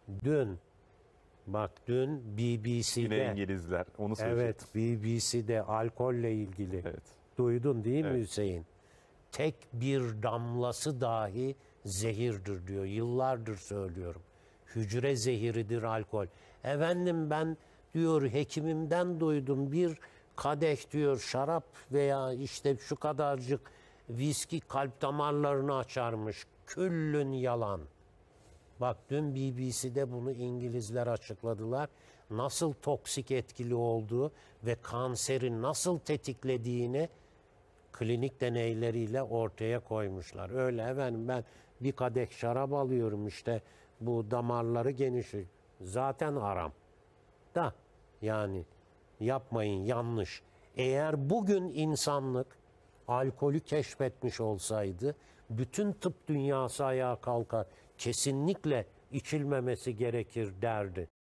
Dün, bak dün BBC'de. Yine İngilizler. Onu söyleyecektim. Evet, BBC'de alkolle ilgili. Evet. Duydun değil mi Evet. Hüseyin? Tek bir damlası dahi zehirdir diyor. Yıllardır söylüyorum. Hücre zehiridir alkol. Efendim ben diyor hekimimden duydum, bir kadeh diyor şarap veya işte şu kadarcık viski kalp damarlarını açarmış. Küllün yalan. Bak dün BBC'de bunu İngilizler açıkladılar. Nasıl toksik etkili olduğu ve kanseri nasıl tetiklediğini klinik deneyleriyle ortaya koymuşlar. Öyle efendim ben bir kadeh şarap alıyorum işte bu damarları genişliyor. Zaten aram da yani yapmayın, yanlış. Eğer bugün insanlık alkolü keşfetmiş olsaydı bütün tıp dünyası ayağa kalkar. Kesinlikle içilmemesi gerekir derdi.